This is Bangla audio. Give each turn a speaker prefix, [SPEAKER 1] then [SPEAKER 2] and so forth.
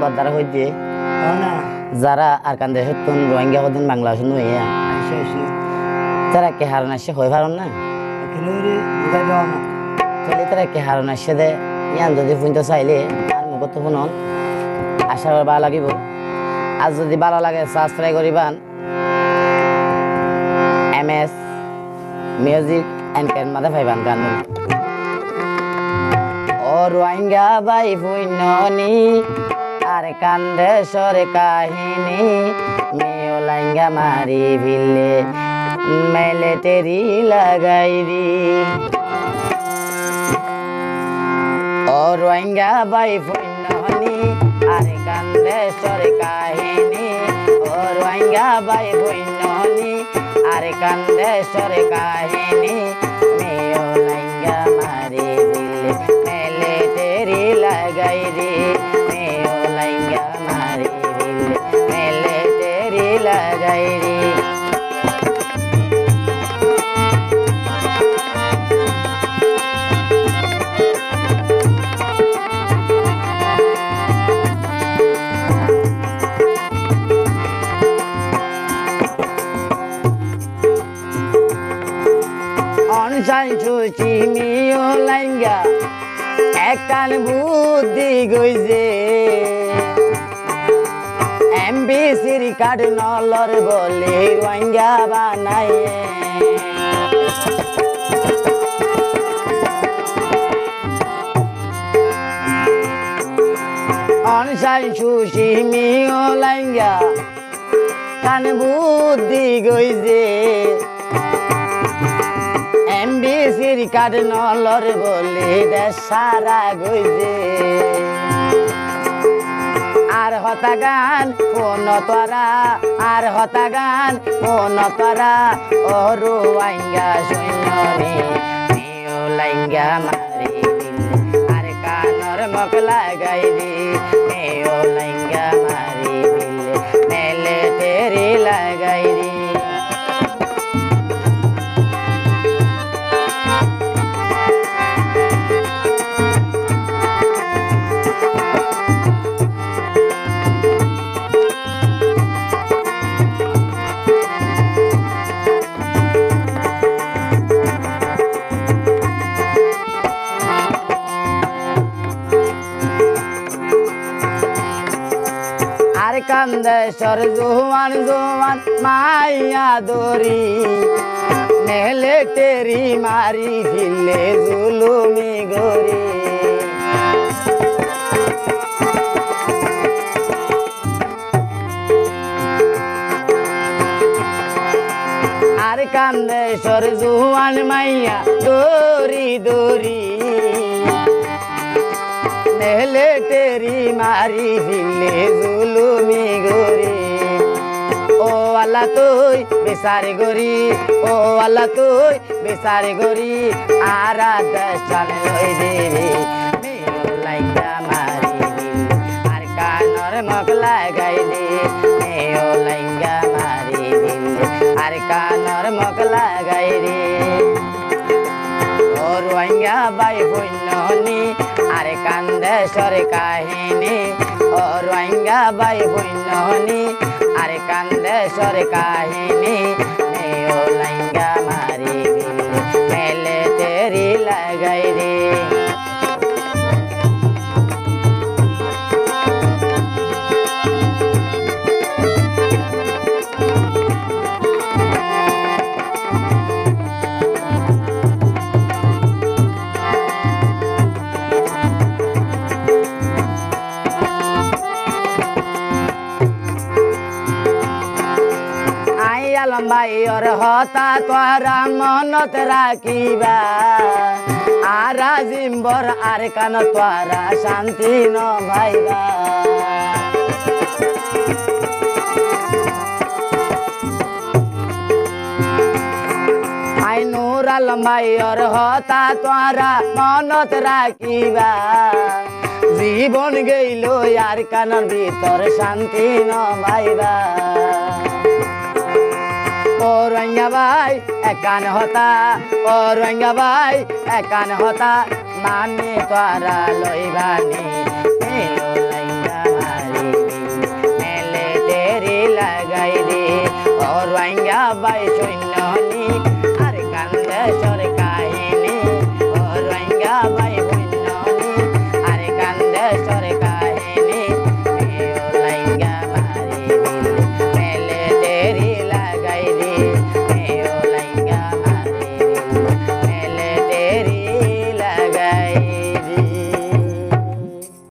[SPEAKER 1] বদার হই দিয়ে যারা আর কান্দে হতুন রোহিঙ্গা হতুন বাংলাদেশ নই তারা কে হারণ আসে হই পারন না তাহলে তারা কে হারণ আসে দে ইয়ান যদি ফুনতে চাইলে আর মুখ তো শুনন আশা করি ভালো লাগিব আর যদি ভালো লাগে সাবস্ক্রাইব করিবান MS মিউজিক এন্ড ক্যান মাদা ভাইবান গান ও রোহিঙ্গা ভাই ফুইননি আর কান্দে সরে কাহিনী মেও লাইঙ্গা মারি ভিলে মেলে তেরি লাগাই দি ও রোহিঙ্গা ভাই ফুইননি আর কান্দে সরে কাহিনী ও রোহিঙ্গা ভাই ফুইননি আর কান্দে সরে কাহিনী মেও লাইঙ্গা মারি ভিলে মেলে তেরি লাগাই দি মেও লাইঙ্গা মারি ভিলে মেলে তেরি লাগাই দি সুচি মিও লাইঙ্গা একান বুদ্ধি গইছে MBCর কার্ড নলর বলে রোহিঙ্গা বানাইয়ে অনসাই সুচি মিও লাইঙ্গা কান বুদ্ধি গইছে MBCর কার্ড নলর বলে দেশ সারা গইছে আর হতা গান কোন তোরা আর হতা গান কোন তোরা ও রোহিঙ্গা সৈন্যনি মেও লাইঙ্গা মারি দিলে আর কানর মক লাগাই দি মেও লাইঙ্গা মারি দিলে মেলে তেরি লাগাই দি কান্দে সর জোয়ান জোয়ান মাইয়া দরি মেলে তেরি মারি ভিলে জুলুমি গরি আর কান্দে সর জোয়ান মাইয়া দরি দরি মেলে তেরি মারি ভিলে জুলুমি গরি ও আল্লাহ তুই বেসারে গরি ও আল্লাহ তুই বেসারে গরি আর দেশান লই দিবি মেও লাইঙ্গা মারি দিলে আর কানর মক লাগাই দি মেও লাইঙ্গা মারি দিলে আর কানর মক লাগাই দি ও রোহিঙ্গা ভাই বইননি আর কান্দে সরে কাহিনী ও রোহিঙ্গা ভাই বইননি আর কান্দে সরে কাহিনী মেও লাইঙ্গা মারি দিলে মেলে তেরি লাগাই দি লম্বাই ওর হতা তোরা মনত রাখিবা আর জিম্বর আর কান তোরা শান্তি ন ভাইবা আই নূর লম্বাই ওর হতা তোরা মনত রাখিবা জীবন গেইল আর কানের ভিতর শান্তি ন ভাইবা ও রোহিঙ্গা ভাই একান হতা ও রোহিঙ্গা ভাই একান হতা মানি তোরা লইবানি মেও লাইঙ্গা মারি ভাঙ্গা বাই শূন্যনি আর কান্দে